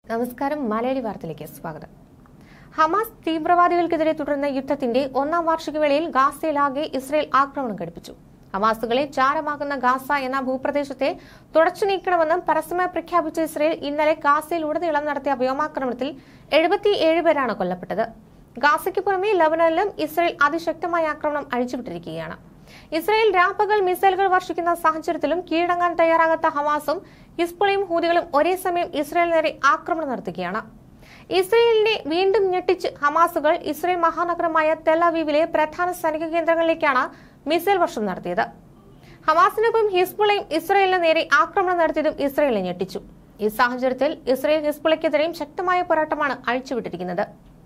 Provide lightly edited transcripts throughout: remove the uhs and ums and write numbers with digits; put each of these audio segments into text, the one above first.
നമസ്കാരം. മലയാളി വാർത്തയിലേക്ക് സ്വാഗതം. ഹമാസ് തീവ്രവാദികൾക്കെതിരെ തുടരുന്ന യുദ്ധത്തിന്റെ ഒന്നാം വാർഷിക വേളയിൽ ഗാസയിലാകെ ഇസ്രയേൽ ആക്രമണം ഘടിപ്പിച്ചു. ഹമാസുകളെ ചാരമാകുന്ന ഗാസ എന്ന ഭൂപ്രദേശത്തെ തുടച്ചു നീക്കണമെന്നും പരസ്യമായി പ്രഖ്യാപിച്ച ഇസ്രയേൽ ഇന്നലെ ഗാസയിലുടനീളം നടത്തിയ വ്യോമാക്രമണത്തിൽ 77 പേരാണ് കൊല്ലപ്പെട്ടത്. ഗാസയ്ക്ക് പുറമെ ലബനനിലും ഇസ്രയേൽ അതിശക്തമായ ആക്രമണം അഴിച്ചുവിട്ടിരിക്കുകയാണ്. ഇസ്രയേൽ രാപ്പകൽ മിസൈലുകൾ വർഷിക്കുന്ന സാഹചര്യത്തിലും കീഴടങ്ങാൻ തയ്യാറാകാത്ത ഹമാസും ഹിസ്ബുള്ളയും ഹൂതികളും ഒരേ സമയം ഇസ്രയേൽ നേരെ ആക്രമണം നടത്തുകയാണ്. ഇസ്രയേലിനെ വീണ്ടും ഞെട്ടിച്ച് ഹമാസുകൾ ഇസ്രയേൽ മഹാനഗരമായ തെൽ അവീവിലെ പ്രധാന സൈനിക കേന്ദ്രങ്ങളിലേക്കാണ് മിസൈൽ വർഷം നടത്തിയത്. ഹമാസിനൊപ്പം ഹിസ്ബുള്ളയും ഇസ്രയേലിന് നേരെ ആക്രമണം നടത്തിയതും ഇസ്രയേലിനെ ഞെട്ടിച്ചു. ഈ സാഹചര്യത്തിൽ ഇസ്രയേൽ ഹിസ്ബുള്ളയ്ക്കെതിരെയും ശക്തമായ പോരാട്ടമാണ് അഴിച്ചുവിട്ടിരിക്കുന്നത്.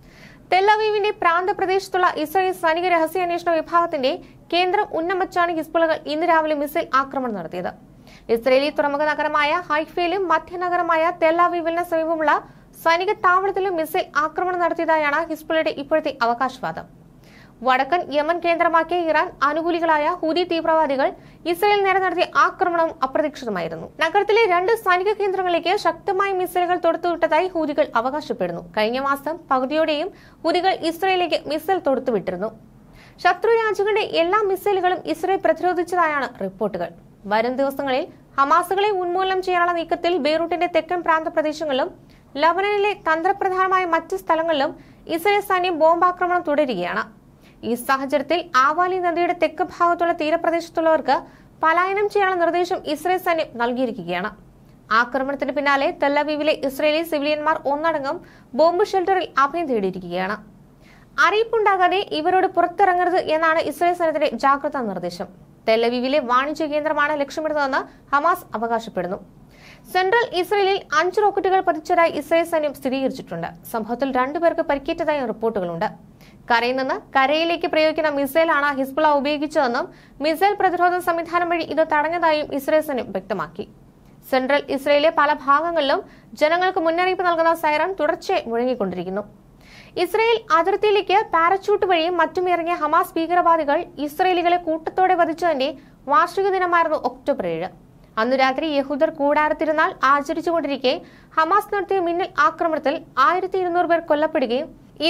തെൽ അവീവിന്റെ പ്രാന്തപ്രദേശത്തുള്ള ഇസ്രയേൽ സൈനിക രഹസ്യാന്വേഷണ വിഭാഗത്തിന്റെ കേന്ദ്രം ഉന്നമിച്ചാണ് ഹിസ്ബുള്ളകൾ ഇന്ന് രാവിലെ മിസൈൽ ആക്രമണം നടത്തിയത്. ഇസ്രയേലി തുറമുഖ നഗരമായ ഹൈഫയിലും മധ്യനഗരമായ തെൽ അവീവിന് സമീപമുള്ള സൈനിക താവളത്തിലും മിസൈൽ ആക്രമണം നടത്തിയതായാണ് ഹിസ്ബുള്ളയുടെ ഇപ്പോഴത്തെ അവകാശവാദം. വടക്കൻ യമൻ കേന്ദ്രമാക്കിയ ഇറാൻ അനുകൂലികളായ ഹൂതി തീവ്രവാദികൾ ഇസ്രയേൽ നേരെ നടത്തിയ ആക്രമണം അപ്രതീക്ഷിതമായിരുന്നു. നഗരത്തിലെ 2 സൈനിക കേന്ദ്രങ്ങളിലേക്ക് ശക്തമായ മിസൈലുകൾ തൊടുത്തുവിട്ടതായി ഹൂതികൾ അവകാശപ്പെടുന്നു. കഴിഞ്ഞ മാസം പകുതിയോടെയും ഹൂതികൾ ഇസ്രയേലിലേക്ക് മിസൈൽ തൊടുത്തുവിട്ടിരുന്നു. ശത്രു രാജ്യങ്ങളുടെ എല്ലാ മിസൈലുകളും ഇസ്രയേൽ പ്രതിരോധിച്ചതായാണ് റിപ്പോർട്ടുകൾ. വരും ദിവസങ്ങളിൽ ഹമാസുകളെ ഉന്മൂലനം ചെയ്യാനുള്ള നീക്കത്തിൽ ബെയ്റൂട്ടിന്റെ തെക്കൻ പ്രാന്തപ്രദേശങ്ങളിലും ലബനനിലെ തന്ത്രപ്രധാനമായ മറ്റ് സ്ഥലങ്ങളിലും ഇസ്രയേൽ സൈന്യം ബോംബാക്രമണം തുടരുകയാണ്. ഈ സാഹചര്യത്തിൽ ആവാലി നദിയുടെ തെക്ക് ഭാഗത്തുള്ള തീരപ്രദേശത്തുള്ളവർക്ക് പലായനം ചെയ്യാനുള്ള നിർദ്ദേശം ഇസ്രയേൽ സൈന്യം നൽകിയിരിക്കുകയാണ്. ആക്രമണത്തിന് പിന്നാലെ തെൽ അവീവിലെ ഇസ്രയേലി സിവിലിയന്മാർ ഒന്നടങ്കം ബോംബ് ഷെൽട്ടറിൽ അഭയം തേടിയിരിക്കുകയാണ്. അറിയിപ്പുണ്ടാകാതെ ഇവരോട് പുറത്തിറങ്ങരുത് എന്നാണ് ഇസ്രയേൽ സൈന്യത്തിന്റെ ജാഗ്രതാ നിർദ്ദേശം. തെൽ അവീവിലെ വാണിജ്യ കേന്ദ്രമാണ് ലക്ഷ്യമിടുന്നതെന്ന് ഹമാസ് അവകാശപ്പെടുന്നു. സെൻട്രൽ ഇസ്രയേലിൽ 5 റോക്കറ്റുകൾ പതിച്ചതായി ഇസ്രയേൽ സൈന്യം സ്ഥിരീകരിച്ചിട്ടുണ്ട്. സംഭവത്തിൽ 2 പേർക്ക് പരിക്കേറ്റതായി റിപ്പോർട്ടുകളുണ്ട്. കരയിൽ നിന്ന് കരയിലേക്ക് പ്രയോഗിക്കുന്ന മിസൈലാണ് ഹിസ്ബുള്ള ഉപയോഗിച്ചതെന്നും മിസൈൽ പ്രതിരോധ സംവിധാനം വഴി ഇത് തടഞ്ഞതായും ഇസ്രയേൽ സൈന്യം വ്യക്തമാക്കി. സെൻട്രൽ ഇസ്രയേലിലെ പല ഭാഗങ്ങളിലും ജനങ്ങൾക്ക് മുന്നറിയിപ്പ് നൽകുന്ന സൈറൺ തുടർച്ചയായി മുഴങ്ങിക്കൊണ്ടിരിക്കുന്നു. ഇസ്രയേൽ അതിർത്തിയിലേക്ക് പാരച്യൂട്ട് വഴിയും മറ്റും ഇറങ്ങിയ ഹമാസ് ഭീകരവാദികൾ ഇസ്രയേലികളെ കൂട്ടത്തോടെ വധിച്ചതിന്റെ വാർഷിക ദിനമായിരുന്നു ഒക്ടോബർ 7. അന്നു രാത്രി യഹൂദർ കൂടാരത്തിരുന്നാൾ ആചരിച്ചുകൊണ്ടിരിക്കെ ഹമാസ് നടത്തിയ മിന്നൽ ആക്രമണത്തിൽ 1200 പേർ കൊല്ലപ്പെടുകയും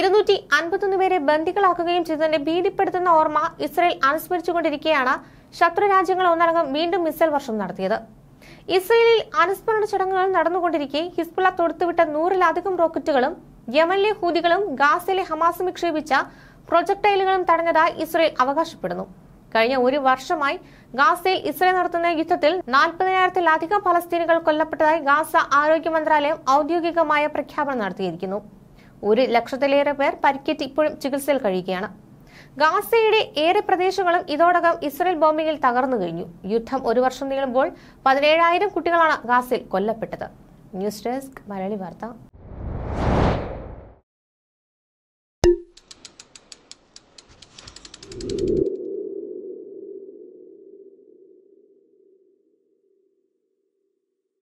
251 പേരെ ബന്ദികളാക്കുകയും ചെയ്തതിന്റെ ഭീതിപ്പെടുത്തുന്ന ഓർമ്മ ഇസ്രയേൽ അനുസ്മരിച്ചുകൊണ്ടിരിക്കെയാണ് ശത്രു രാജ്യങ്ങൾ ഒന്നടങ്കം വീണ്ടും മിസൈൽ വർഷം നടത്തിയത്. ഇസ്രയേലിൽ അനുസ്മരണ ചടങ്ങുകൾ നടന്നുകൊണ്ടിരിക്കെ ഹിസ്ബുള്ള തൊടുത്തുവിട്ട 100-ലധികം റോക്കറ്റുകളും യമനിലെ ഹൂതികളും ഗാസയിലെ ഹമാസും വിക്ഷേപിച്ച പ്രൊജക്ടൈലുകളും തടഞ്ഞതായി ഇസ്രയേൽ അവകാശപ്പെടുന്നു. കഴിഞ്ഞ 1 വർഷമായി ഗാസയിൽ ഇസ്രയേൽ നടത്തുന്ന യുദ്ധത്തിൽ 40,000-ലധികം ഫലസ്തീനികൾ കൊല്ലപ്പെട്ടതായി ഗാസ ആരോഗ്യ മന്ത്രാലയം ഔദ്യോഗികമായ പ്രഖ്യാപനം നടത്തിയിരിക്കുന്നു. 1 ലക്ഷത്തിലേറെ പേർ പരിക്കേറ്റ് ഇപ്പോഴും ചികിത്സയിൽ കഴിയുകയാണ്. ഗാസയുടെ ഏറെ പ്രദേശങ്ങളും ഇതോടകം ഇസ്രയേൽ ബോംബിങ്ങിൽ തകർന്നു കഴിഞ്ഞു. യുദ്ധം 1 വർഷം നീളുമ്പോൾ 17,000 കുട്ടികളാണ് ഗാസയിൽ കൊല്ലപ്പെട്ടത്. ന്യൂസ് ഡെസ്ക് മലയാളി വാർത്ത.